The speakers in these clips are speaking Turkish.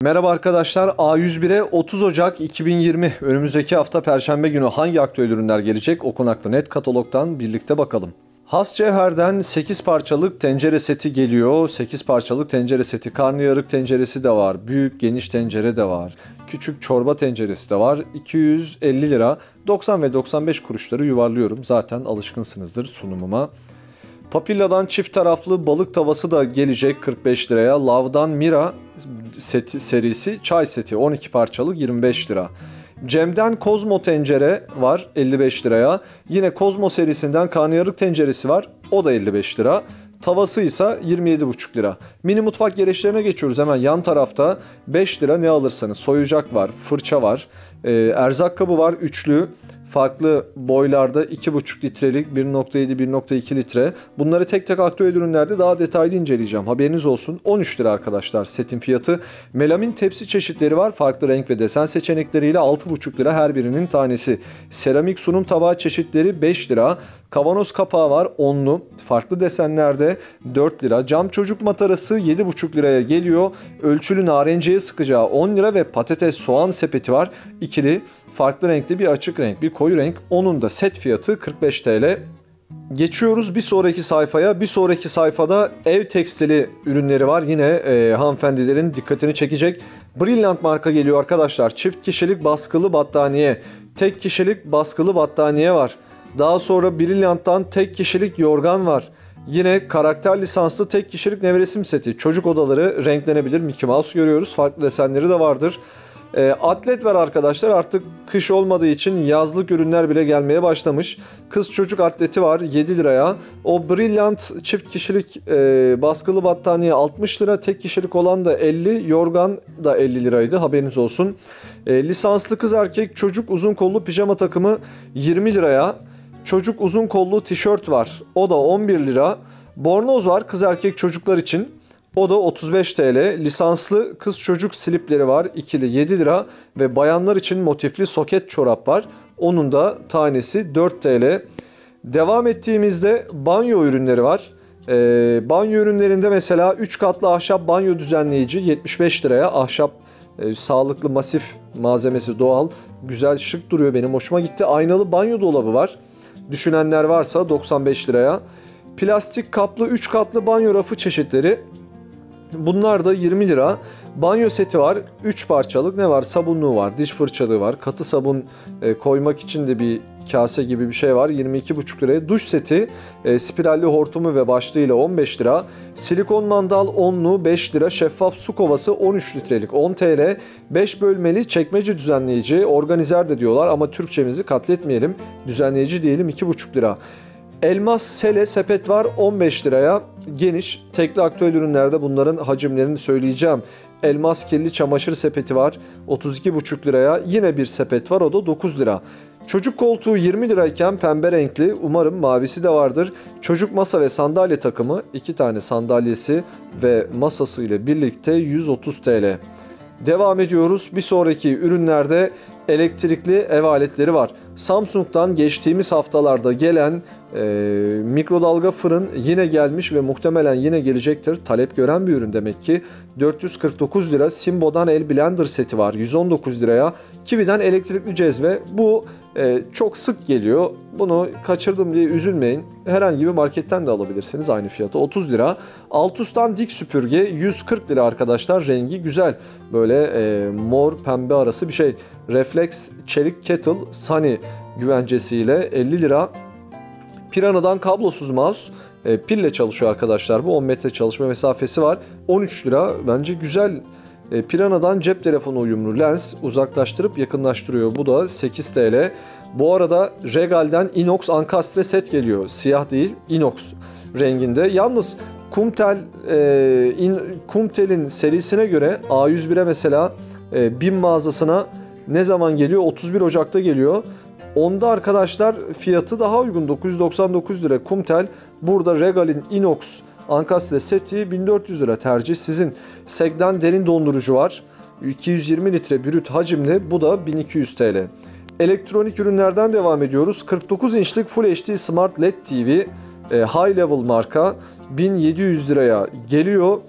Merhaba arkadaşlar, A101'e 30 Ocak 2020 önümüzdeki hafta Perşembe günü hangi aktüel ürünler gelecek? Okunaklı.net katalogdan birlikte bakalım. Has Cevher'den 8 parçalık tencere seti geliyor. 8 parçalık tencere seti, karnıyarık tenceresi de var, büyük geniş tencere de var, küçük çorba tenceresi de var. 250 lira, 90 ve 95 kuruşları yuvarlıyorum. Zaten alışkınsınızdır sunumuma. Papilla'dan çift taraflı balık tavası da gelecek 45 liraya. Lav'dan Mira serisi çay seti 12 parçalık 25 lira. Cem'den Kozmo tencere var 55 liraya. Yine Kozmo serisinden karnıyarık tenceresi var. O da 55 lira. Tavası ise 27,5 lira. Mini mutfak gereçlerine geçiyoruz. Hemen yan tarafta 5 lira ne alırsanız. Soyucak var, fırça var, erzak kabı var üçlü. Farklı boylarda 2,5 litrelik, 1,7, 1,2 litre. Bunları tek tek aktüel ürünlerde daha detaylı inceleyeceğim. Haberiniz olsun. 13 lira arkadaşlar setin fiyatı. Melamin tepsi çeşitleri var. Farklı renk ve desen seçenekleriyle 6,5 lira her birinin tanesi. Seramik sunum tabağı çeşitleri 5 lira. Kavanoz kapağı var 10'lu. Farklı desenlerde 4 lira. Cam çocuk matarası 7,5 liraya geliyor. Ölçülü narenciye sıkacağı 10 lira ve patates soğan sepeti var. İkili. Farklı renkli bir açık renk, bir koyu renk. Onun da set fiyatı 45 TL. Geçiyoruz bir sonraki sayfaya. Bir sonraki sayfada ev tekstili ürünleri var. Yine hanımefendilerin dikkatini çekecek. Brilliant marka geliyor arkadaşlar. Çift kişilik baskılı battaniye, tek kişilik baskılı battaniye var. Daha sonra Brilliant'tan tek kişilik yorgan var. Yine karakter lisanslı tek kişilik nevresim seti. Çocuk odaları renklenebilir. Mickey Mouse görüyoruz. Farklı desenleri de vardır. Atlet var arkadaşlar. Artık kış olmadığı için yazlık ürünler bile gelmeye başlamış. Kız çocuk atleti var 7 liraya. O Brilliant çift kişilik baskılı battaniye 60 lira. Tek kişilik olan da 50. Yorgan da 50 liraydı. Haberiniz olsun. Lisanslı kız erkek çocuk uzun kollu pijama takımı 20 liraya. Çocuk uzun kollu tişört var. O da 11 lira. Bornoz var kız erkek çocuklar için. O da 35 TL. Lisanslı kız çocuk slipleri var. İkili 7 lira. Ve bayanlar için motifli soket çorap var. Onun da tanesi 4 TL. Devam ettiğimizde banyo ürünleri var. Banyo ürünlerinde mesela 3 katlı ahşap banyo düzenleyici 75 liraya. Ahşap sağlıklı masif malzemesi doğal. Güzel şık duruyor, benim hoşuma gitti. Aynalı banyo dolabı var. Düşünenler varsa 95 liraya. Plastik kaplı 3 katlı banyo rafı çeşitleri. Bunlar da 20 lira. Banyo seti var. 3 parçalık ne var? Sabunluğu var, diş fırçalığı var. Katı sabun koymak için de bir kase gibi bir şey var. 22,5 liraya. Duş seti spiralli hortumu ve başlığıyla 15 lira. Silikon mandal 10'lu 5 lira. Şeffaf su kovası 13 litrelik 10 TL. 5 bölmeli çekmece düzenleyici. Organizer de diyorlar ama Türkçemizi katletmeyelim. Düzenleyici diyelim 2,5 lira. Elmas sele sepet var 15 liraya. Geniş. Tekli aktüel ürünlerde bunların hacimlerini söyleyeceğim. Elmas kirli çamaşır sepeti var 32,5 liraya. Yine bir sepet var, o da 9 lira. Çocuk koltuğu 20 lirayken pembe renkli, umarım mavisi de vardır. Çocuk masa ve sandalye takımı 2 tane sandalyesi ve masası ile birlikte 130 TL. Devam ediyoruz. Bir sonraki ürünlerde elektrikli ev aletleri var. Samsung'dan geçtiğimiz haftalarda gelen mikrodalga fırın yine gelmiş ve muhtemelen yine gelecektir. Talep gören bir ürün demek ki. 449 lira. Simbo'dan el blender seti var 119 liraya. Kiwi'den elektrikli cezve. Bu çok sık geliyor. Bunu kaçırdım diye üzülmeyin. Herhangi bir marketten de alabilirsiniz aynı fiyata 30 lira. Altus'tan dik süpürge 140 lira arkadaşlar. Rengi güzel. Böyle mor pembe arası bir şey. Reflex çelik kettle Sunny güvencesiyle 50 lira. Piranha'dan kablosuz mouse pille çalışıyor arkadaşlar. Bu 10 metre çalışma mesafesi var. 13 lira. Bence güzel. Piranha'dan cep telefonu uyumlu lens uzaklaştırıp yakınlaştırıyor. Bu da 8 TL. Bu arada Regal'den inox ankastre set geliyor. Siyah değil, inox renginde. Yalnız Kumtel'in serisine göre A101'e mesela BİM mağazasına ne zaman geliyor? 31 Ocak'ta geliyor. Onda arkadaşlar fiyatı daha uygun. 999 lira Kumtel. Burada Regal'in inox ankastre seti 1400 lira. Tercih sizin. Seg'den derin dondurucu var. 220 litre brüt hacimli. Bu da 1200 TL. Elektronik ürünlerden devam ediyoruz. 49 inçlik Full HD Smart LED TV High Level marka 1700 liraya geliyor.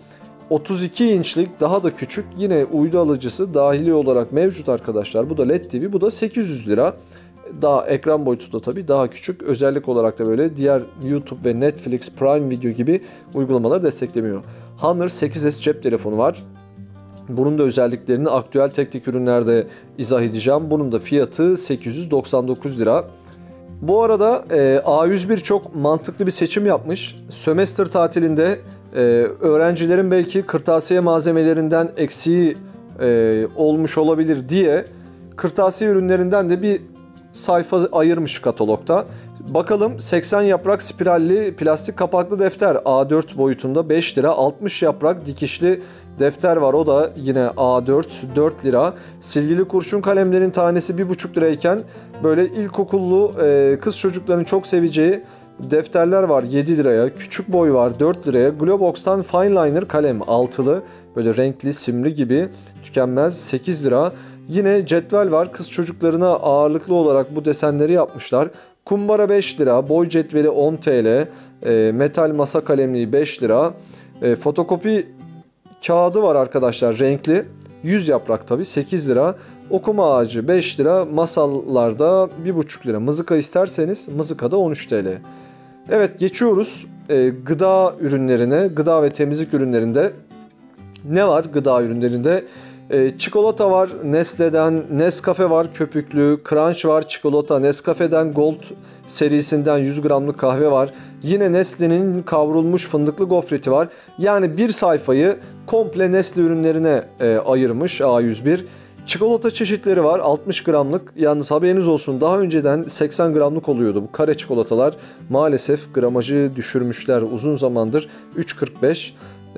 32 inçlik daha da küçük yine uydu alıcısı dahili olarak mevcut arkadaşlar. Bu da LED TV, bu da 800 lira. Daha ekran boyutu da tabii daha küçük. Özellik olarak da böyle diğer YouTube ve Netflix, Prime Video gibi uygulamaları desteklemiyor. Honor 8S cep telefonu var. Bunun da özelliklerini aktüel tek ürünlerde izah edeceğim. Bunun da fiyatı 899 lira. Bu arada A101 çok mantıklı bir seçim yapmış. Sömestr tatilinde öğrencilerin belki kırtasiye malzemelerinden eksiği olmuş olabilir diye kırtasiye ürünlerinden de bir sayfa ayırmış katalogda. Bakalım 80 yaprak spiralli plastik kapaklı defter A4 boyutunda 5 lira. 60 yaprak dikişli defter var. O da yine A4 4 lira. Silgili kurşun kalemlerin tanesi 1,5 lirayken böyle ilkokullu kız çocukların çok seveceği defterler var 7 liraya. Küçük boy var 4 liraya. Globox'tan Fineliner kalem altılı böyle renkli simli gibi tükenmez 8 lira. Yine cetvel var. Kız çocuklarına ağırlıklı olarak bu desenleri yapmışlar. Kumbara 5 lira, boy cetveli 10 TL, metal masa kalemliği 5 lira. Fotokopi kağıdı var arkadaşlar renkli. 100 yaprak tabii 8 lira. Okuma ağacı 5 lira. Masallarda 1,5 lira. Mızıka isterseniz mızıkada 13 TL. Evet geçiyoruz gıda ürünlerine. Gıda ve temizlik ürünlerinde ne var gıda ürünlerinde? Çikolata var Nestle'den, Nescafe var köpüklü, Crunch var çikolata, Nescafe'den Gold serisinden 100 gramlık kahve var. Yine Nestle'nin kavrulmuş fındıklı gofreti var. Yani bir sayfayı komple Nestle ürünlerine ayırmış A101. Çikolata çeşitleri var 60 gramlık. Yalnız haberiniz olsun daha önceden 80 gramlık oluyordu bu kare çikolatalar. Maalesef gramajı düşürmüşler uzun zamandır 3,45.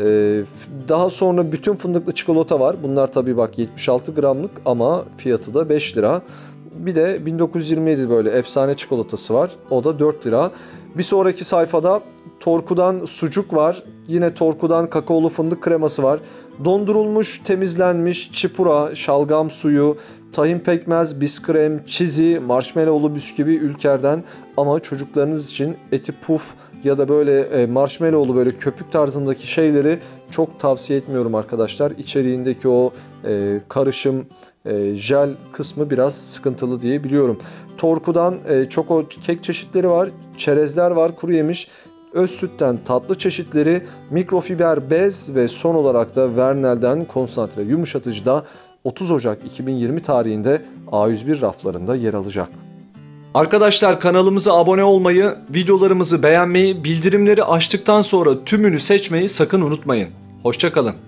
Daha sonra bütün fındıklı çikolata var. Bunlar tabii bak 76 gramlık ama fiyatı da 5 lira. Bir de 1927 böyle efsane çikolatası var. O da 4 lira. Bir sonraki sayfada Torku'dan sucuk var. Yine Torku'dan kakaolu fındık kreması var. Dondurulmuş, temizlenmiş çipura, şalgam suyu, tahin pekmez, biskrem, çizi, marshmallowlu bisküvi Ülker'den. Ama çocuklarınız için eti puf ya da böyle marshmallowlu böyle köpük tarzındaki şeyleri çok tavsiye etmiyorum arkadaşlar. İçeriğindeki o karışım jel kısmı biraz sıkıntılı diye biliyorum. Torku'dan çoko kek çeşitleri var. Çerezler var kuru yemiş. Öz sütten tatlı çeşitleri, mikrofiber bez ve son olarak da Vernel'den konsantre yumuşatıcı da 30 Ocak 2020 tarihinde A101 raflarında yer alacak. Arkadaşlar kanalımıza abone olmayı, videolarımızı beğenmeyi, bildirimleri açtıktan sonra tümünü seçmeyi sakın unutmayın. Hoşça kalın.